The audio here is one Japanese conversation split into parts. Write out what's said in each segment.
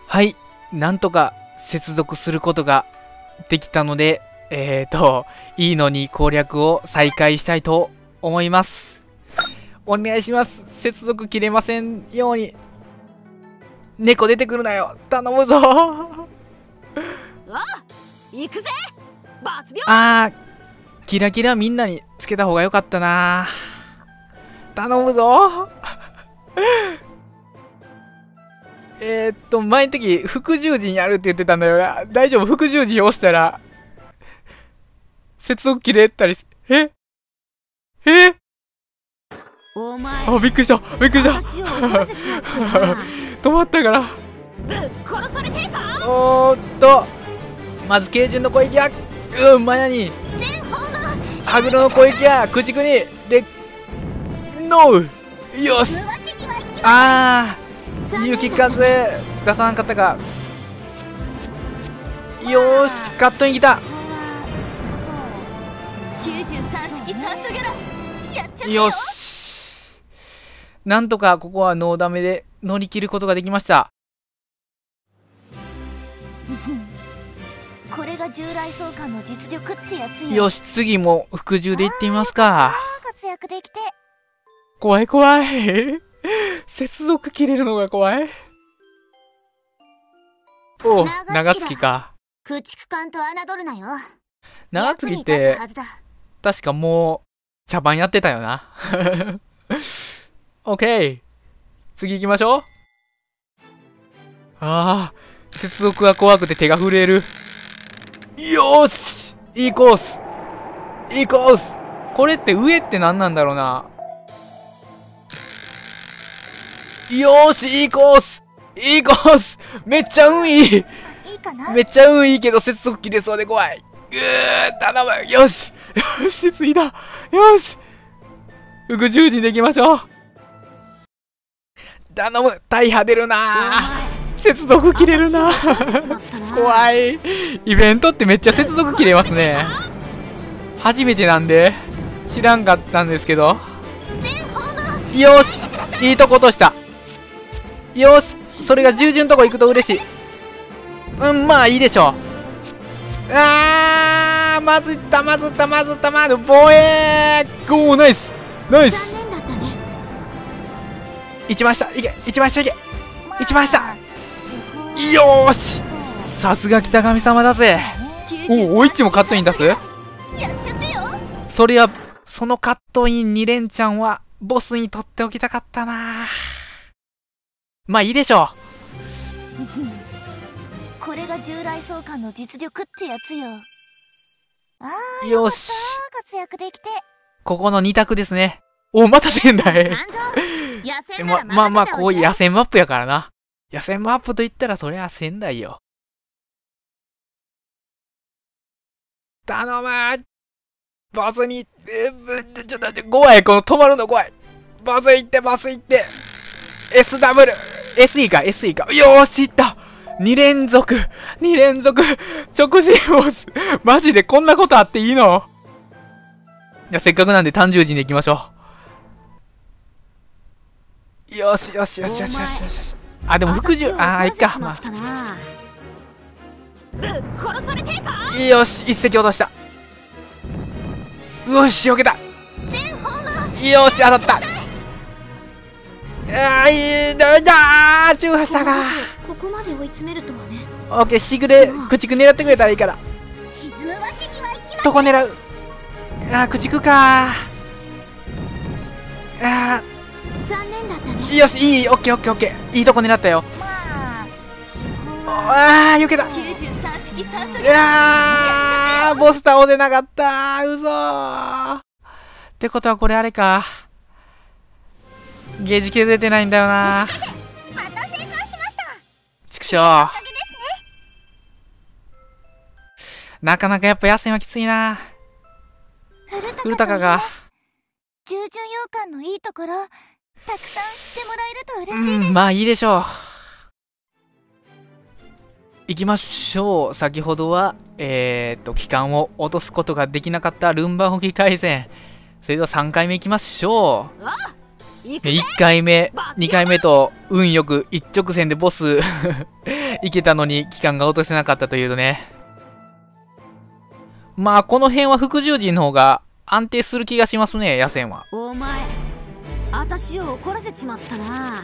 はい、なんとか接続することができたので、いいのに攻略を再開したいと思います。お願いします。接続切れませんように。猫出てくるなよ。頼むぞ。 行くぜ。 キラキラみんなにつけた方が良かったな。頼むぞ。前の時、副十字にやるって言ってたんだよな。大丈夫？副十字押したら、接続切れたり、びっくりした。びっくりした。止まったから。まず軽順の攻撃は、マヤに。ハグロの攻撃は、駆逐に。で、ノー！よし！雪風出さなかったか。よーし、カットイン来た。よし、なんとかここはノーダメで乗り切ることができました。 これが従来相関の実力ってやつよ。 よし、次も服従でいってみますか。 活躍できて怖い怖い。接続切れるのが怖い。おう、長月か。 駆逐艦と侮るなよ。 長月って確かもう茶番やってたよな。オッケー、次行きましょう。接続が怖くて手が震える。よーし、いいコース、いいコース。これって上って何なんだろうな。よーし、いいコース、いいコース。めっちゃ運いい。めっちゃ運いいけど接続切れそうで怖い。頼む。よし、よし、次だ。よし、副十字でいきましょう。頼む。大破出るな。接続切れるな。怖い。イベントってめっちゃ接続切れますね。初めてなんで知らんかったんですけど。よし、いいとこ落とした。よし、それが従順のとこ行くと嬉しい。まあいいでしょう。まずった。防衛。ナイスナイス。一番下いけ、一番下いけ、一番下。よーし、さすが北神様だぜ。おいっちもカットイン出す。それはそのカットイン2連チャンはボスに取っておきたかったな。まあいいでしょう。これが従来相関の実力ってやつよ。 よし、 活躍できて。 ここの2択ですね。また仙台。まあこういう野戦マップやからな。野戦マップと言ったらそりゃ仙台よ。頼む。ボスに、ちょっと待って、怖い。この止まるの怖い。ボス行って、SW、SE か。よーし、いった。2連続。直進ボス。マジでこんなことあっていいの？いや、せっかくなんで単十字でいきましょう。よし。でも服従、いっか。まあ。よし、一石落とした。よし、避けた。よし、当たった。ダメだー。18したか。 ここまで追い詰めるとはね。 オッケー、しぐれ、駆逐狙ってくれたらいいから。どこ狙う？駆逐かー。 残念だったね。 よし、いい、オッケー。いいとこ狙ったよ。避けた。ボス倒せなかった。うそー。ってことはこれあれか。ゲージ削れてないんだよな。ちくしょう。なかなかやっぱ野戦はきついな。古高が。 従順洋館のいいところ、たくさん知ってもらえると嬉しいです。 まあいいでしょう。行きましょう。先ほどは、期間を落とすことができなかったルンバホギ回戦。それでは3回目行きましょう。1回目、2回目と運よく一直線でボスいけたのに期間が落とせなかったというとね。まあこの辺は副獣人の方が安定する気がしますね、野戦は。 お前私を怒らせちまったな。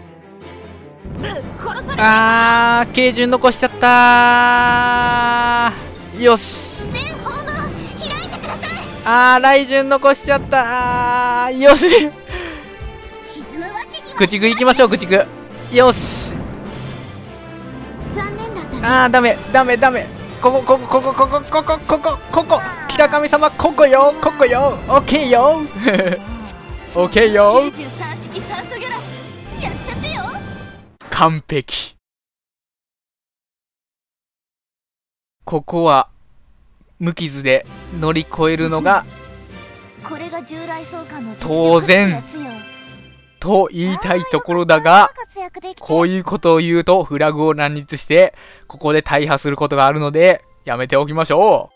殺されあー、軽順残しちゃったー。よし。 全方門開いてください。 あー、雷順残しちゃったー。よし。 沈むわけには。 駆逐行きましょう、駆逐。よし。 残念だったね。 あー、ダメダメダメ。ここ北神様、ここよ、ここよ。オッケーよ。オッケーよ。 93式酸素ギャラやっちゃってよ。 完璧。ここは無傷で乗り越えるのがこれが従来相関の当然と言いたいところだが、こういうことを言うとフラグを乱立してここで大破することがあるのでやめておきましょう。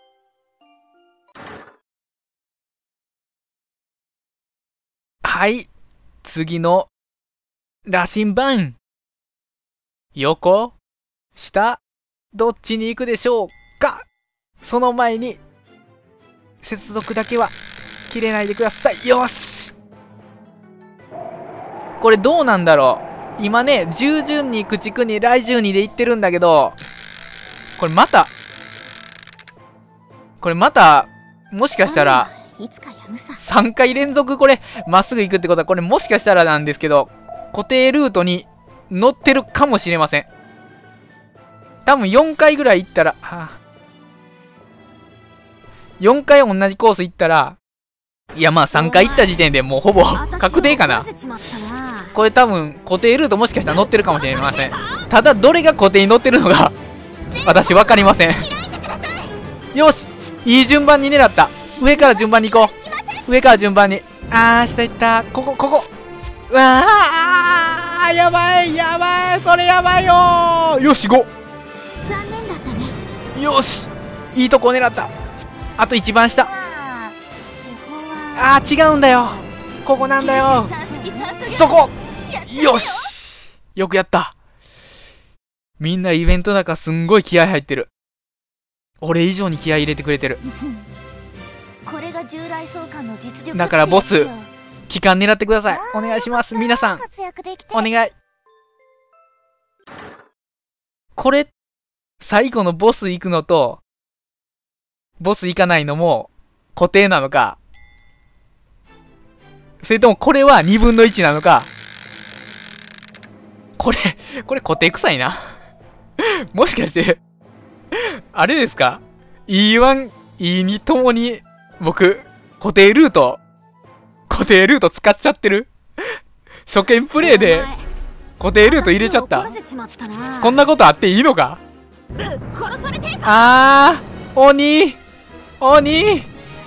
はい、次の羅針盤、横下どっちに行くでしょうか。その前に接続だけは切れないでください。よし。これどうなんだろう。今ね、従順に駆逐に雷獣にで行ってるんだけど、これまたもしかしたらいつかやむさ。 3回連続これまっすぐ行くってことは、これもしかしたらなんですけど、固定ルートに乗ってるかもしれません。多分4回ぐらい行ったら、4回同じコース行ったら、いやまあ3回行った時点でもうほぼ確定かな。これ多分固定ルートもしかしたら乗ってるかもしれません。ただどれが固定に乗ってるのか私分かりません。よし、いい順番に狙った。上から順番に行こう。上から順番に。下行った。ここ。うわあ、やばい、それやばいよー。よし、5。 残念だったね。 よし、いいとこ狙った。あと一番下。違うんだよ。ここなんだよ。そこ。よし、よくやった。みんなイベントだからすんごい気合入ってる。俺以上に気合入れてくれてる。 これが従来相関の実力だからボス、期間狙ってください。お願いします。皆さんお願い。これ最後のボス行くのとボス行かないのも固定なのか、それともこれは2分の1なのか。これ固定臭いなもしかしてあれですか、 E1、E2 ともに僕固定ルート使っちゃってる初見プレイで固定ルート入れちゃった。こんなことあっていいのか。鬼鬼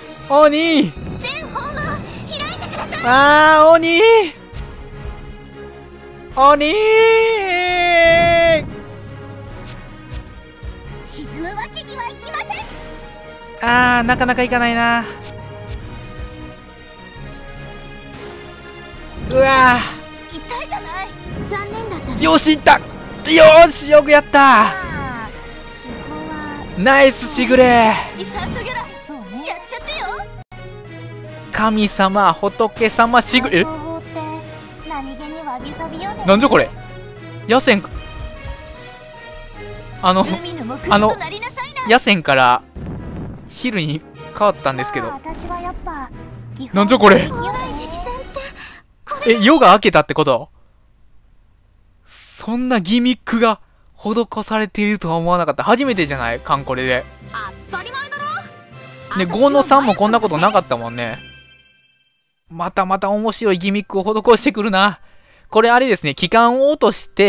沈むわけにはいきません。 なかなかいかないな。うわ痛いじゃない。 残念だったね。 よし、いった。よし、よくやった。ナイスしぐれ。神様、仏様、しぐれ。なんじゃこれ。野戦か。野戦から昼に変わったんですけど。なんじゃこれ。夜が明けたってこと？そんなギミックが施されているとは思わなかった。初めてじゃない？カンコレで。 当たり前だろ。 ね、5の3もこんなことなかったもんね。また面白いギミックを施してくるな。これあれですね、期間を落として、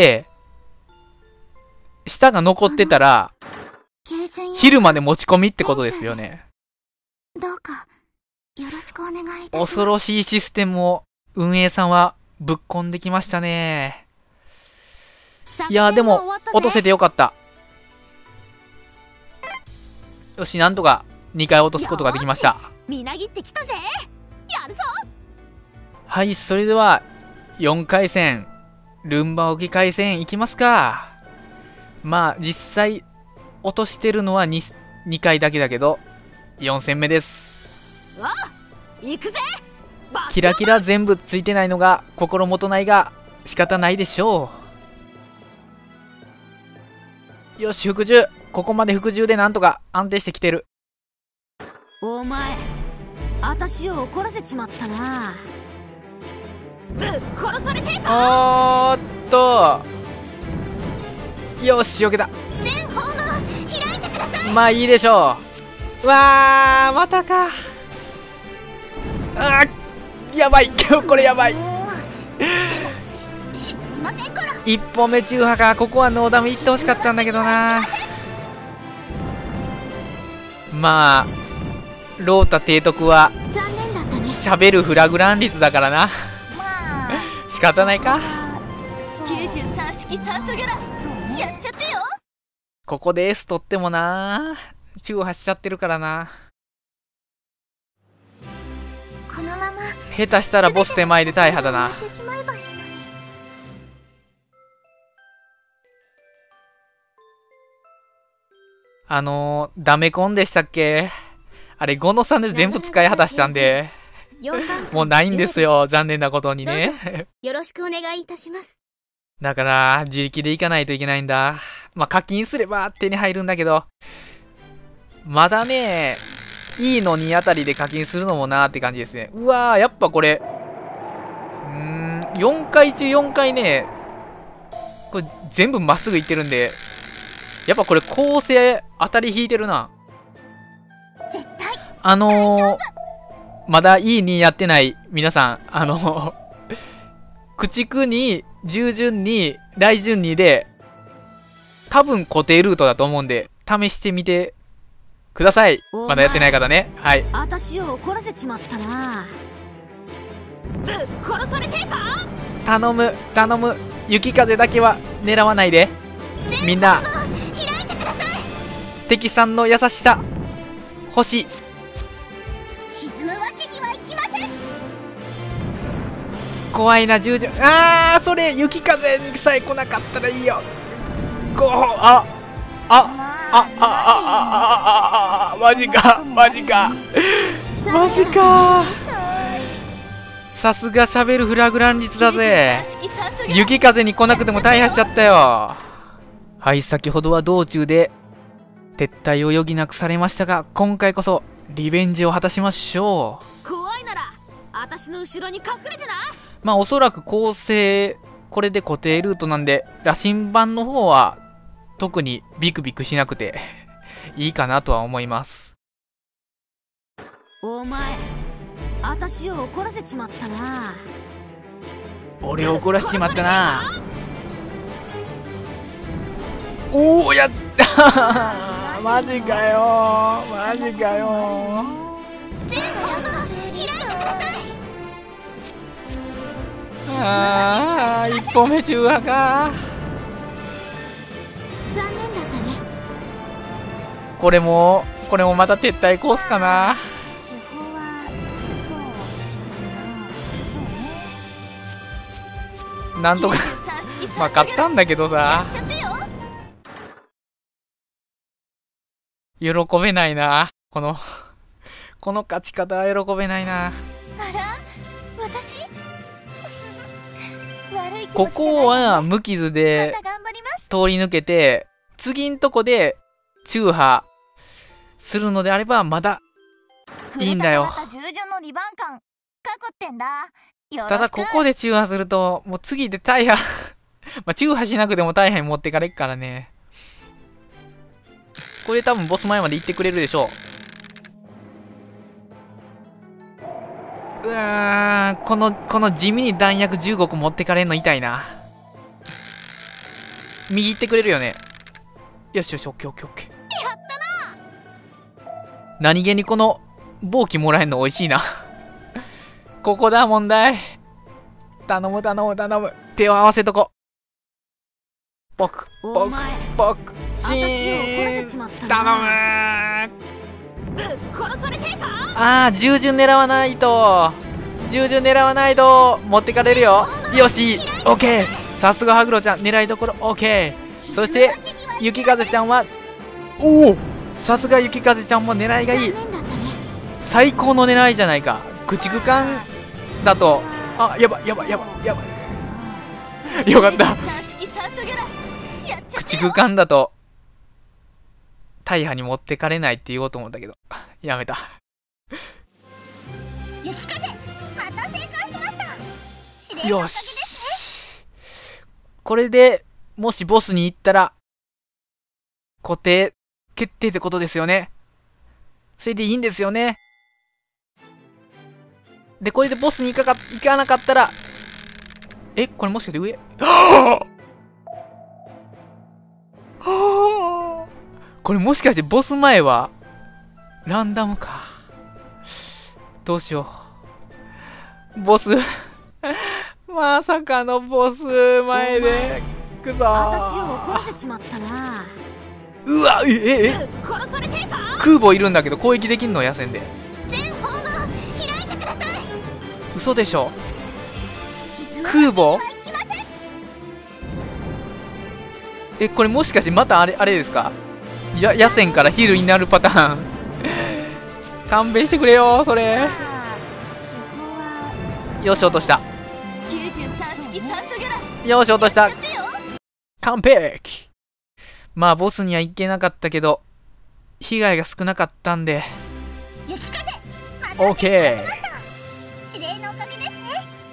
舌が残ってたら、昼まで持ち込みってことですよね。 どうかよろしくお願いいたします。 恐ろしいシステムを運営さんはぶっ込んできましたね。いやでも落とせてよかった。よし、なんとか2回落とすことができました。 みなぎってきたぜ。やるぞ。 はい、それでは4回戦ルンバ置き回戦いきますか。 まあ実際落としてるのは 2回だけだけど4戦目です。 行くぜ。 キラキラ全部ついてないのが心もとないが仕方ないでしょう。よし、服従。ここまで服従でなんとか安定してきてる。 お前、私を怒らせちまったな。ぶっ殺されてえか。 おーっと、よし、避けた。 全方門開いてください。 まあいいでしょう。わー、またか。あー、やばい。これやばい。 すみませんから。 1本目中波か。ここはノーダムいってほしかったんだけどな。まあロータ提督は残念だったね。 喋るフラグラン率だからな。 まあ仕方ないか。 93式酸素ギャラやっちゃってよ。 ここで S 取ってもな、中波しちゃってるからな。 このまま下手したらボス手前で大破だな。 やってしまえばいいのに。 ダメコンでしたっけ。あれ5の3で全部使い果たしたんでもうないんですよ、残念なことにねよろしくお願いいたします。 だから自力でいかないといけないんだ。まあ課金すれば手に入るんだけど、まだねいいの2あたりで課金するのもなーって感じですね。うわー、やっぱこれ4回中4回ね、これ全部まっすぐいってるんで、やっぱこれ構成当たり引いてるな。 絶対まだいい2やってない皆さん、駆逐に従順に雷順にで多分固定ルートだと思うんで試してみてください。まだやってない方ね。はい。 私を怒らせちまったな。ぶっ殺されてえか。 頼む頼む、雪風だけは狙わないで。みんな開いてください。 敵さんの優しさ欲しい。 沈むわけにはいきません。 怖いな従順。あー、それ雪風にさえ来なかったらいいよ。マジかマジかマジか。さすが喋るフラグラン率だぜ。雪風に来なくても大破しちゃったよ。はい、先ほどは道中で撤退を余儀なくされましたが、今回こそリベンジを果たしましょう。 怖いなら私の後ろに隠れてな。 まあおそらく構成これで固定ルートなんで、羅針盤の方は特にビクビクしなくていいかなとは思います。 お前、私を怒らせちまったな。 俺を怒らせちまったな。おお、やったーマジかよマジかよ。 全方門開いてください。 あー、1本目中和か。 残念だったね。 これもまた撤退コースかな。 手法はそうだな。そうね。 なんとかまあ勝ったんだけどさ、 やっちゃってよ。 喜べないな。この勝ち方は喜べないな。 あら、私悪い気持ちじゃない。 ここは無傷でまた頑張ります。 通り抜けて、次んとこで中波するのであればまだいいんだよ。 古田新太従順のリバン感かくってんだ。よろしく。 ただここで中波するともう次で大破まあ中波しなくても大破に持ってかれっからね。これ多分ボス前まで行ってくれるでしょう。うわー、この地味に弾薬15個持ってかれんの痛いな。右行ってくれるよね。よしよし、オッケーオッケーオッケー。 やったな。 何気にこの暴気もらえんの美味しいなここだ問題。頼む頼む頼む。手を合わせとこ。ポクポクポクチーン。頼むー。 ぶっ殺されてえか。 あー、従順狙わないと。従順狙わないと持ってかれるよ。よし、オッケー。さすがハグロちゃん、狙いどころオッケー。 そして雪風ちゃんは、おお、さすが雪風ちゃんも狙いがいい。最高の狙いじゃないか。駆逐艦だと、あ、やばい。よかった。駆逐艦だと大破に持ってかれないって言おうと思ったけど、やめた。 雪風、また成功しました。 よし、これでもしボスに行ったら固定決定ってことですよね。それでいいんですよね。でこれでボスに行かなかったら、これもしかして上、これもしかしてボス前はランダムか。どうしよう。ボスまさかのボス前でくぞー。 私を怒らせちまったな。 うわ、 殺されてか。 空母いるんだけど攻撃できんの、野戦で。 全方門開いてください。 嘘でしょ。空母、これもしかしてまたあれですか。野戦からヒールになるパターン勘弁してくれよそれ。よし、落とした。よし、落とした。完璧。まあボスには行けなかったけど被害が少なかったんでオーケー。 指令のおかげですね。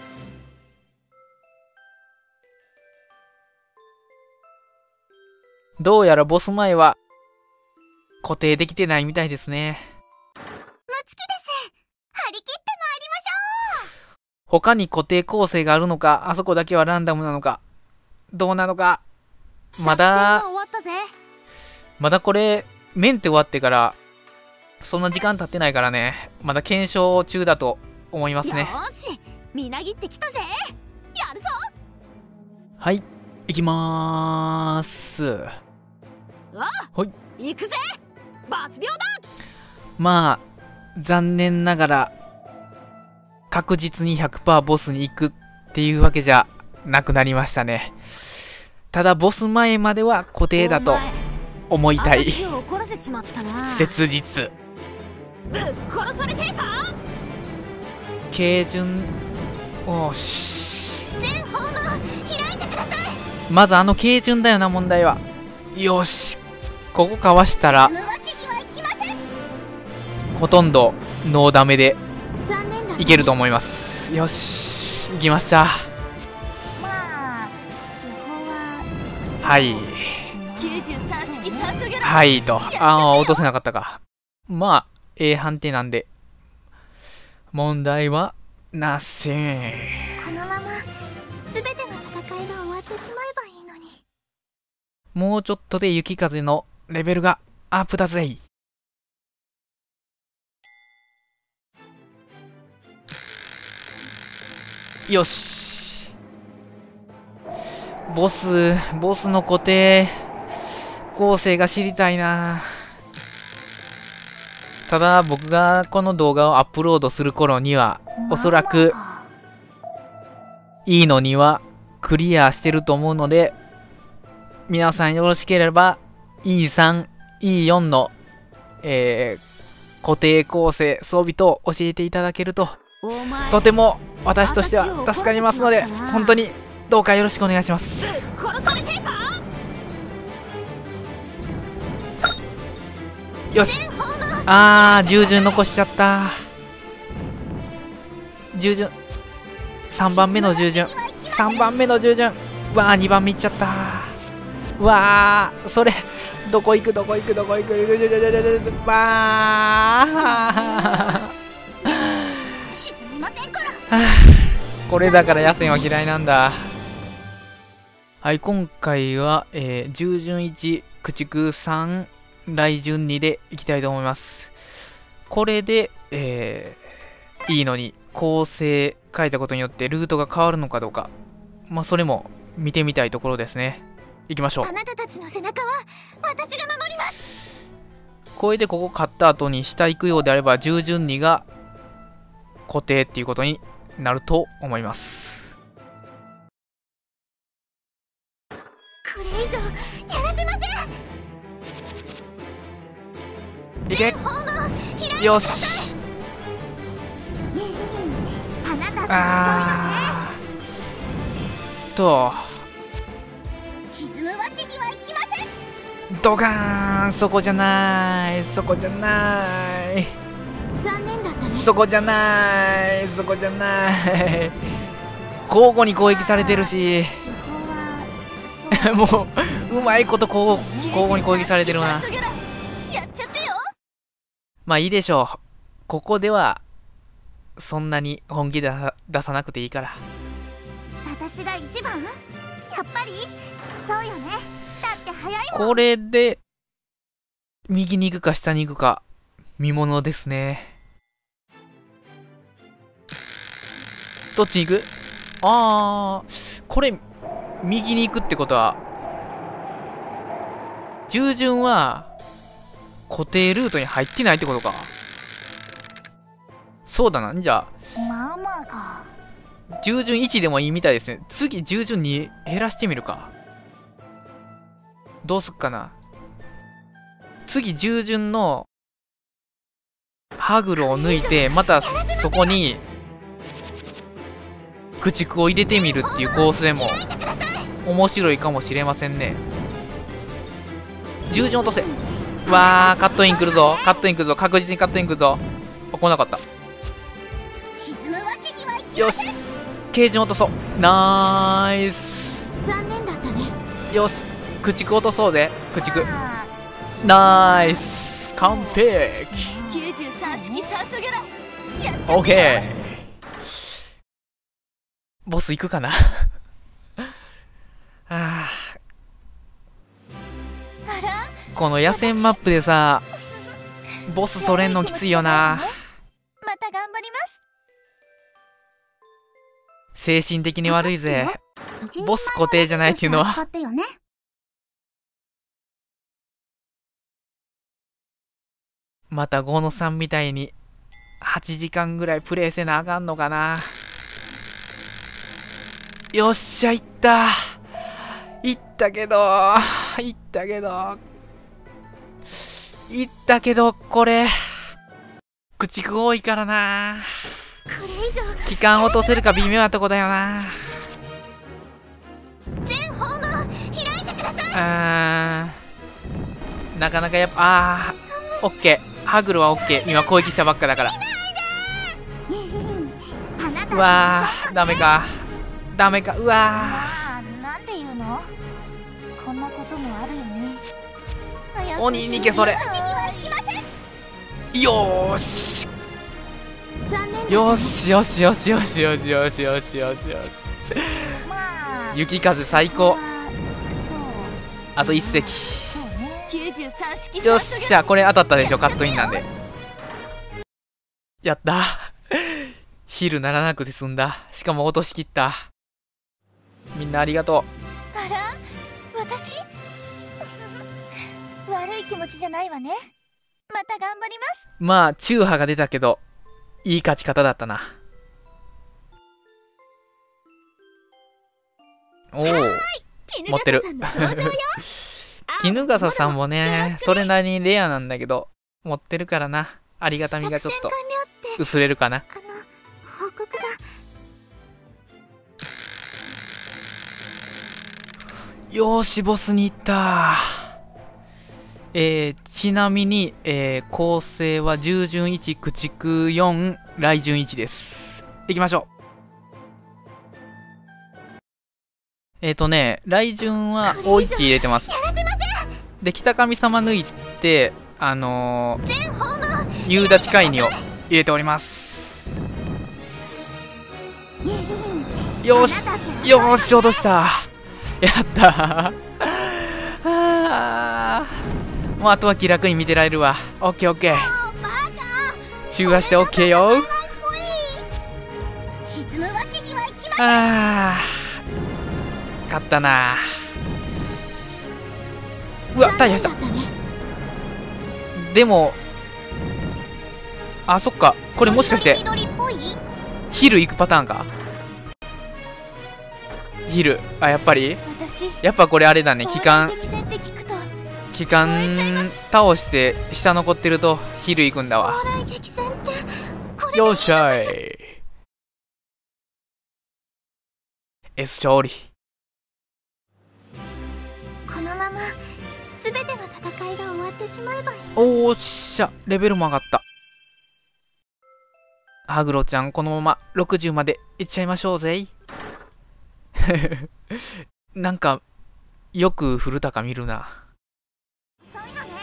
どうやらボス前は固定できてないみたいですね。 むつきです。張り切ってまいりましょう。 他に固定構成があるのか、あそこだけはランダムなのか、どうなのか。まだこれメンテ終わってからそんな時間経ってないからね、まだ検証中だと思いますね。 よし、みなぎってきたぜ。やるぞ。 はい、行きまーす。ほい、 行くぜ。罰病だ。 まあ残念ながら確実に 100% ボスに行くっていうわけじゃなくなりましたね。ただボス前までは固定だと思いたい。切実。 殺されてか。 軽順、おし。 全方門開いてください。 まずあの軽順だよな、問題は。よし、ここかわしたらほとんどノーダメでいけると思います。よし、行きました。はいはいと、落とせなかったか。まあ判定なんで問題はなし。 このまま全ての戦いが終わってしまえばいいのに。 もうちょっとで雪風のレベルがアップだぜ。よし、ボスの固定構成が知りたいな。ただ僕がこの動画をアップロードする頃にはおそらくいいのにはクリアしてると思うので、皆さんよろしければ E3、E4 の、固定構成装備等教えていただけるととても私としては助かりますので、本当にどうかよろしくお願いします。よし、従順残しちゃった。従順3番目の従順、3番目の従順、うわー2番目いっちゃった。うわー、それどこ行くわーこれだから野戦は嫌いなんだ。はい、今回は、従順1、駆逐3、雷順2でいきたいと思います。これで、いいのに構成変えたことによってルートが変わるのかどうか、まあそれも見てみたいところですね。行きましょう。 あなたたちの背中は私が守ります。 これでここ勝った後に下行くようであれば従順2が固定っていうことになると思います。 これ以上け。よし。あーと沈むわけにはいきません。 ドカーン。そこじゃない、そこじゃない、 残念だったね。 そこじゃない、そこじゃない。交互に攻撃されてるし手法はそうもううまいこと交互に攻撃されてるな。 やっちゃってよ。 まあいいでしょう。ここではそんなに本気で出さなくていいから。 私が一番？やっぱりそうよね。だって早いもん。 これで右に行くか下に行くか見ものですね。どっちに行く？あー、これ右に行くってことは従順は固定ルートに入ってないってことか。そうだな。じゃあまあまあか。 従順1でもいいみたいですね。次従順2減らしてみるか。どうすっかな。次従順のハグルを抜いてまたそこに駆逐を入れてみるっていうコースでも面白いかもしれませんね。従順落とせ。わー、カットイン来るぞ、カットイン来るぞ、確実にカットイン来るぞ。あ、来なかった。 沈むわけにはいきません。 よし、軽順落とそう。ナイス。 残念だったね。 よし、駆逐落とそうぜ。駆逐。 あナイス、完璧。 93式酸素ギャラやっちゃってオッよ。 ケー。ボス行くかなああら、 この野戦マップでさボスそれんのきついよな。 また頑張ります。 精神的に悪いぜ。 一人前のボス固定じゃないっていうのは使ってよね。 またゴノさんみたいに8時間ぐらいプレイせなあかんのかな。よっしゃ、行った行ったけど行ったけど行ったけどこれ駆逐多いからな。 これ以上期間落とせるか微妙なとこだよな。 全方門開いてください。 なかなかやっぱオッケー。ハグルはオッケー。今攻撃したばっかだから。うわー、ダメかダメか。うわまあ、なんていうの？こんなこともあるよね。 鬼に逃げそれ。 いよーし残念だ。 よしよしよしよしよしよしよしよしよし。 まあ、 雪風最高。 そう。 あと1隻。 そうね。 93式よっしゃ、これ当たったでしょ。カットインなんで。やったヒルならなくて済んだ。しかも落としきった。みんなありがとあら、私悪い気持ちじゃないわね。また頑張ります。 う。まあ中波が出たけどいい勝ち方だったな。おお、持ってる。絹笠さんもねそれなりにレアなんだけど持ってるからな。ありがたみがちょっと作戦完了って薄れるかな。 報告が。 よーし、ボスに行った。ちなみに、構成は従順1、駆逐4、雷順1です。行きましょう。雷順は O1 入れてます。で、北神様抜いて、夕立会にを入れております。よーし、よーし、落とした。やったー。もうあとは気楽に見てられるわ。オッケーオッケー。中和してオッケーよ。 沈むわけにはいきません。 勝ったな。うわ、大破した。でもそっか、これもしかしてヒル行くパターンか。 ヒル、 やっぱりやっぱこれあれだね。期間機関倒して下残ってると昼行くんだわ。 往来激戦ってこれよっしゃい。 S 勝利。 このまま全ての戦いが終わってしまえばいい。 おーっしゃ、レベルも上がった。ハグロちゃん、このまま60までいっちゃいましょうぜ。なんかよく古高見るな。 そういうのね。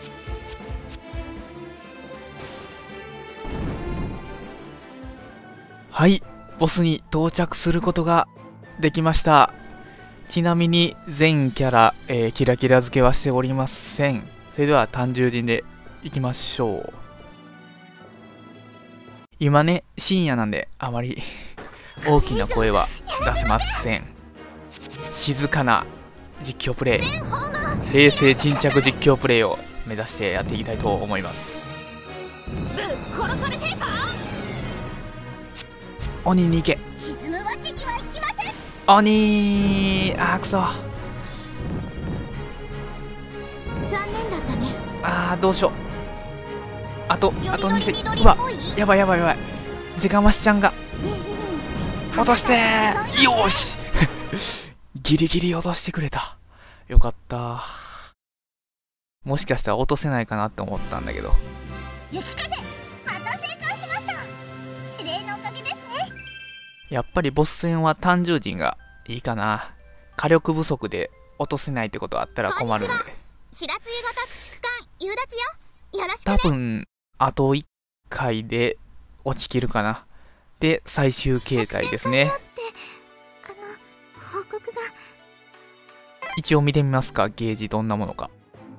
はい、ボスに到着することができました。ちなみに全キャラ、キラキラ付けはしておりません。それでは単純人でいきましょう。今ね、深夜なんであまり大きな声は出せません。静かな実況プレイ、冷静沈着実況プレイを目指してやっていきたいと思います。 殺されてえか。 鬼に行け。 沈むわけにはいきません。 鬼ー、あーくそ。 残念だったね。 あー、どうしよう。あと2世。 緑うわ、 っぽいやばいやばいやばい。ゼカマシちゃんが落としてー。よーしギリギリ落としてくれた。よかった。もしかしたら落とせないかなって思ったんだけど。 雪風、また成功しました。指令のおかげですね。 やっぱりボス戦は単純人がいいかな。火力不足で落とせないってことあったら困るんで。 白露型駆逐艦夕立よ。よろしく多ね。 分あと1回で落ちきるかな。で最終形態ですね。 作戦完了って報告が。 一応見てみますか、ゲージどんなものか。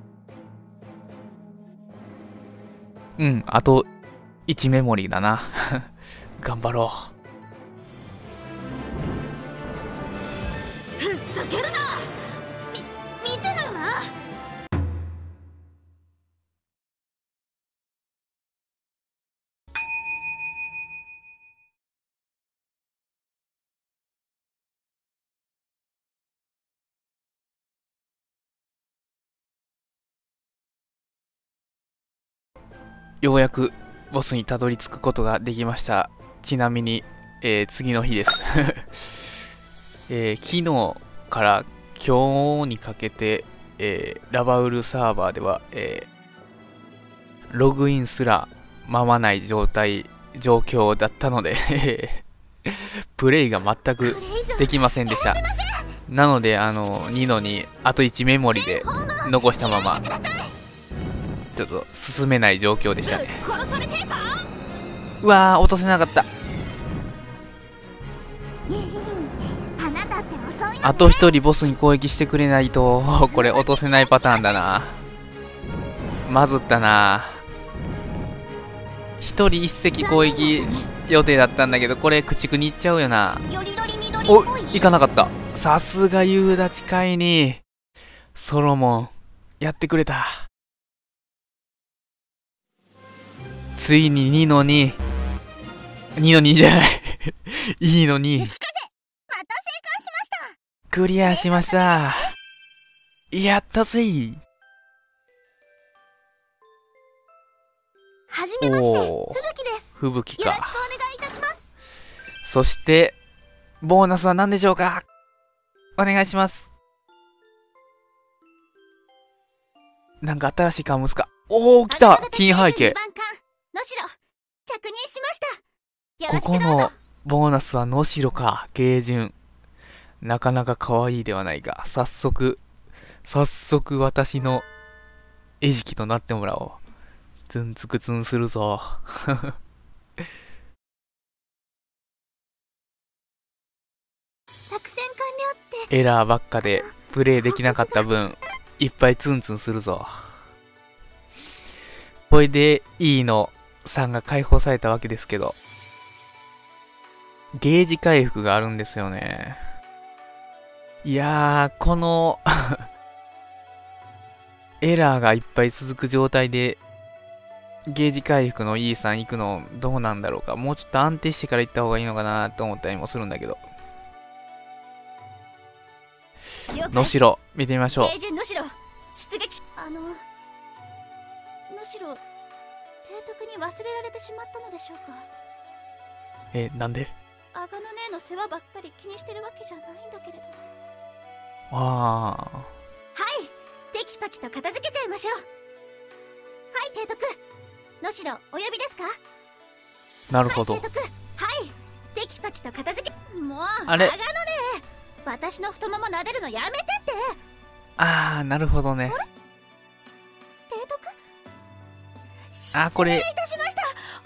うん、あと1メモリーだな。頑張ろふざけるな。見てるよな。 う。ようやくボスにたどり着くことができました。ちなみに、次の日です。昨日から今日にかけて、ラバウルサーバーでは、ログインすらままない状況だったのでプレイが全くできませんでした。なのでニノにあと1メモリで残したままちょっと進めない状況でしたね。 殺されてえか。 うわー、落とせなかった。 あなたって遅いのね。 あと1人ボスに攻撃してくれないとこれ落とせないパターンだな。まずったな。1人1隻攻撃予定だったんだけど、これ駆逐に行っちゃうよな。 よりどり緑っお、 ぽい。 行かなかった。さすが夕立会にソロモンやってくれた。ついに2の2じゃないいいのにまた成功しました。 クリアしました。やったぜ。 はじめまして、 おー、 吹雪です。 吹雪か。 よろしくお願いいたします。 そしてボーナスは何でしょうか。お願いします。なんか新しいカムスか。おー、来た。金背景。 能代、着任しました。よころしくどうぞ。 このボーナスは能代か。芸順なかなか可愛いではないか。早速私の餌食となってもらおう。ツンツクツンするぞ。 作戦完了ってエラーばっかでプレイできなかった分いっぱいツンツンするぞ。これで E の3が解放されたわけですけど、ゲージ回復があるんですよね。いやー、このエラーがいっぱい続く状態でゲージ回復の E さん行くのどうなんだろうか。もうちょっと安定してから行った方がいいのかなと思ったりもするんだけど。能代見てみましょう。 平準能代出撃し、 むしろ提督に忘れられてしまったのでしょうか。 なんで？ 阿賀の姉の世話ばっかり気にしてるわけじゃないんだけれど。 あはいテキパキと片付けちゃいましょう。はい提督、野代お呼びですか？ ー、なるほど。 はい提督、はいテキパキと片付け。もうあれ阿賀の姉、私の太もも撫でるのやめてって。 なるほどね。 提督、 これ、 失礼いたしました。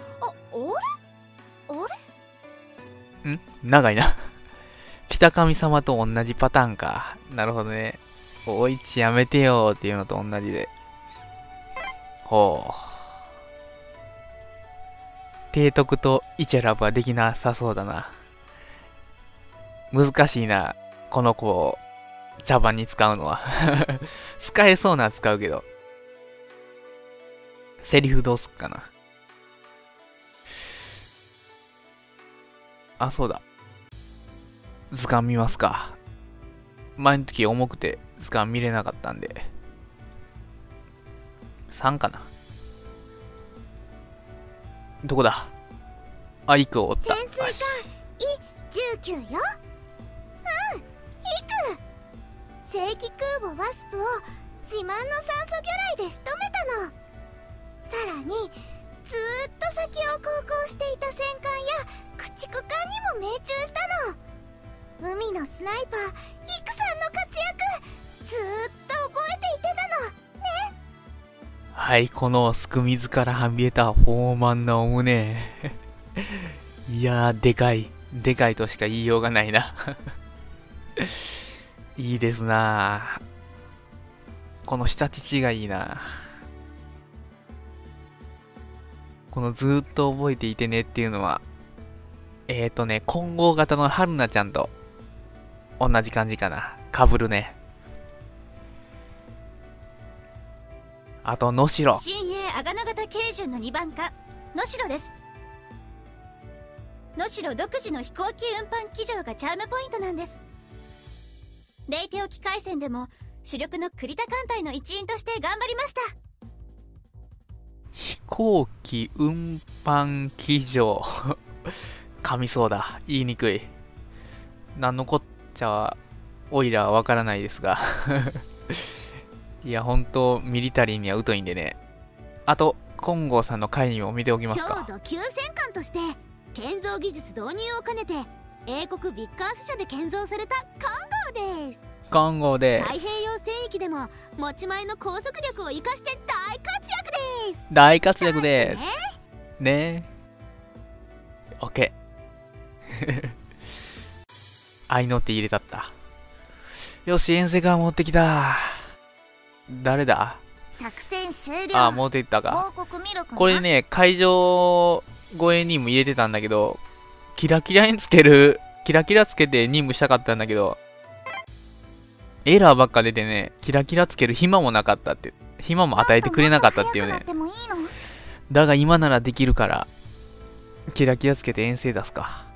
あれ長いな。北神様と同じパターンか。なるほどね。おいちやめてよっていうのと同じで。ほう。提督とイチェラブはできなさそうだな。難しいな。この子を茶番に使うのは。使えそうなら使うけど。セリフどうすっかな。そうだ。図鑑見ますか。前の時重くて図鑑見れなかったんで。3かな。どこだ。イクを追った。 潜水艦19よ。イク正規空母ワスプを自慢の酸素魚雷で仕留めたの。さらにずーっと先を航行していた戦艦や駆逐艦にも命中したの。海のスナイパーイクさんの活躍ずーっと覚えていてたのね。 はい、このすく水からはみ出た豊満なお胸。いやー、でかい。でかいとしか言いようがないな。いいですな。この下乳がいいな。このずーっと覚えていてねっていうのは、混合型の春菜ちゃんと同じ感じかな。かぶるね。あと、野代。 新鋭阿賀野型軽巡の2番艦、野代です。野代独自の飛行機運搬機場がチャームポイントなんです。レイテ沖海戦でも主力の栗田艦隊の一員として頑張りました。 飛行機運搬機場。噛みそうだ。言いにくい。なんのこっちゃオイラはわからないですが。いや、ほんと、ミリタリーには疎いんでね。あと、金剛さんの回にも見ておきますか。 超度級戦艦として建造技術導入を兼ねて英国ビッカース社で建造された金剛です。 金剛で太平洋戦域でも持ち前の高速力を生かして大活躍です。 大活躍です。ねえ。オッケー。愛の手入れたった。よし、遠征艦持ってきた。誰だ？ 作戦終了。 持っていったか。 報告見るかな。 これね、会場越え任務入れてたんだけど、キラキラつけて任務したかったんだけど、エラーばっか出てね、キラキラつける暇もなかったっていう。暇も与えてくれなかったっていうね。だが今ならできるから、キラキラつけて遠征出すか。